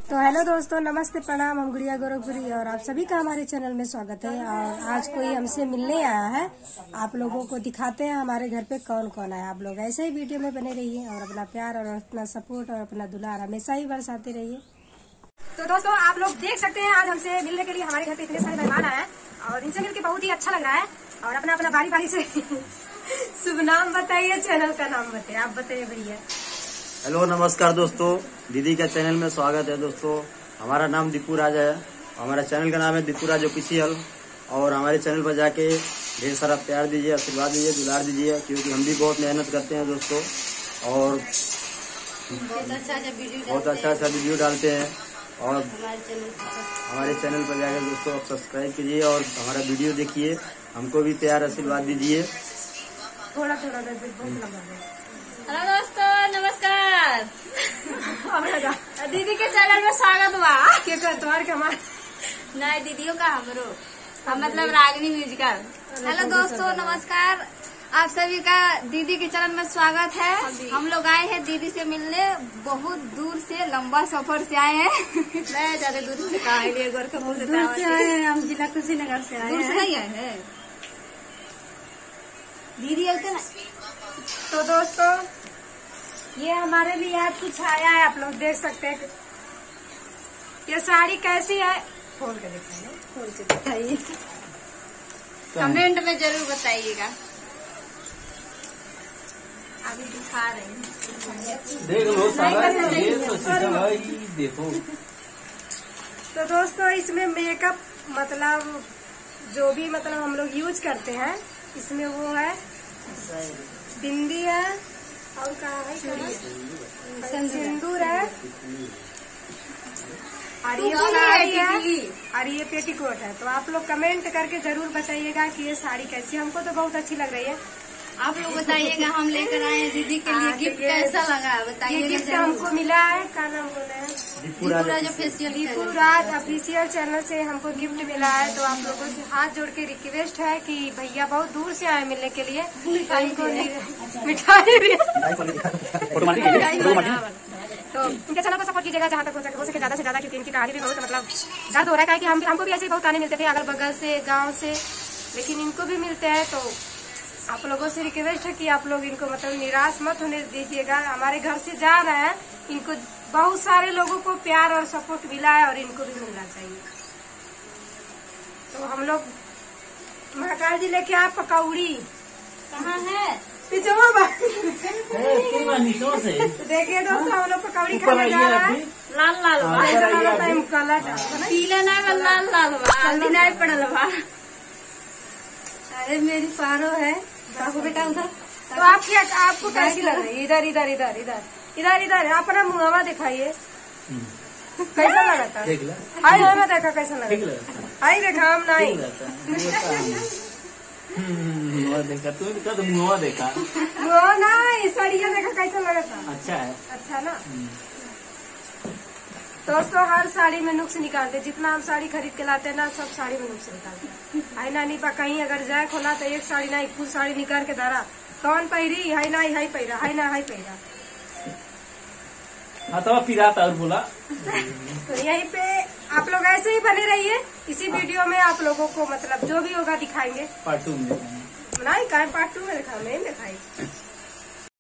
तो हेलो दोस्तों, नमस्ते, प्रणाम। हम गुड़िया गोरखपुरी और आप सभी का हमारे चैनल में स्वागत है। और आज कोई हमसे मिलने आया है, आप लोगों को दिखाते हैं हमारे घर पे कौन कौन आया। आप लोग ऐसे ही वीडियो में बने रहिए और अपना प्यार और अपना सपोर्ट और अपना दुलार हमेशा ही बरसाते रहिए। तो दोस्तों, आप लोग देख सकते हैं आज हमसे मिलने के लिए हमारे घर पे इतने सारे मेहमान आए हैं और इनसे मिलकर बहुत ही अच्छा लग रहा है। और अपना अपना बारी बारी से शुभ नाम बताइए, चैनल का नाम बताइए। आप बताइए भैया। हेलो, नमस्कार दोस्तों, दीदी का चैनल में स्वागत है। दोस्तों, हमारा नाम दीपू राज है। हमारा चैनल का नाम है दीपू राज ऑफिशियल। और हमारे चैनल पर जाके ढेर सारा प्यार दीजिए, आशीर्वाद दीजिए, दुलार दीजिए, क्योंकि हम भी बहुत मेहनत करते हैं दोस्तों। और बहुत अच्छा वीडियो डालते हैं। और हमारे चैनल पर जाकर दोस्तों आप सब्सक्राइब कीजिए और हमारा वीडियो देखिए, हमको भी प्यार आशीर्वाद दीजिए। थोड़ा हेलो दोस्तों, नमस्कार। दीदी के चैनल में स्वागत हुआ। नहीं, दीदियों का हमरो मतलब रागिनी म्यूजिकल। हेलो दोस्तों, नमस्कार। आप सभी का दीदी के चैनल में स्वागत है। हम लोग आए हैं दीदी से मिलने, बहुत दूर से, लंबा सफर से आए हैं। नहीं, ज्यादा दूर से कहा है, गोरखपुर से आए हैं। हम जिला कुशीनगर से आए हैं। दूर से नहीं आए हैं दीदी, आते ना। तो दोस्तों, ये हमारे लिए आज कुछ आया है, आप लोग देख सकते हैं। ये साड़ी कैसी है, खोल के दिखाइए। कमेंट में जरूर बताइएगा। अभी दिखा रहे हैं, देख लो सारा देखो। तो दोस्तों, इसमें मेकअप मतलब जो भी मतलब हम लोग यूज करते हैं, इसमें वो है बिंदी है और क्या है, सिंदूर है और ये साड़ी है और ये पेटीकोट है। तो आप लोग कमेंट करके जरूर बताइएगा कि ये साड़ी कैसी है। हमको तो बहुत अच्छी लग रही है। आप लोग बताइएगा। हम लेकर आए हैं दीदी के लिए गिफ्ट, कैसा लगा बताइए। गिफ्ट हमको मिला है, क्या नाम बोले हैं, Deepu Raj official. Deepu Raj official channel से हमको गिफ्ट मिला है। तो आप लोगों से हाथ जोड़ के रिक्वेस्ट है कि भैया बहुत दूर से आए मिलने के लिए, इनको मिठाई भी तो इनके चैनल को सपोर्ट कीजिएगा जहाँ तक हो सके ज्यादा से ज्यादा, क्योंकि इनकी कहानी भी बहुत मतलब दर्द हो रहा है कि हमको भी ऐसे बहुत आने मिलते थे अगल बगल से, गाँव से, लेकिन इनको भी मिलते हैं। तो आप लोगों से रिक्वेस्ट है कि आप लोग इनको मतलब निराश मत होने दीजिएगा। हमारे घर से जा रहे हैं, इनको बहुत सारे लोगों को प्यार और सपोर्ट मिला है और इनको भी मिलना चाहिए। तो हम लोग महाकाल जी लेके आप पकौड़ी कहाँ है, देखिए दोस्तों, हम लोग पकौड़ी खाने जा रहे हैं। लाल लाल पीला नहीं, लाल लाल हल्दी नहीं पड़ल बा। अरे मेरी पारो है बाबू बेटा उधर। तो आपको कैसी लग रही है? इधर इधर इधर इधर इधर इधर अपना मुहावा दिखाइए, कैसा लगा था? आई हमें देखा कैसा लगा, आई देखा हम नहीं देखा तो मुआ देखा, वो नहीं सड़िया देखा कैसा लगा था। अच्छा है, अच्छा ना। दोस्तों, हर साड़ी में नुक्स निकालते, जितना हम साड़ी खरीद के लाते हैं ना, सब साड़ी में नुक्स निकालते। आई नानी पा कहीं अगर जाए खोला तो एक साड़ी ना फुल साड़ी निकाल के दारा कौन पहिरी, हाई ना हाई पहिरा, हाई ना हाई पहिरा। हाँ तो पिराता और बोला। तो यहीं पे आप लोग ऐसे ही बने रहिए। इसी वीडियो में आप लोगों को मतलब जो भी होगा दिखाएंगे। पार्ट 2 में नहीं, पार्ट 2 में दिखा नहीं दिखाई।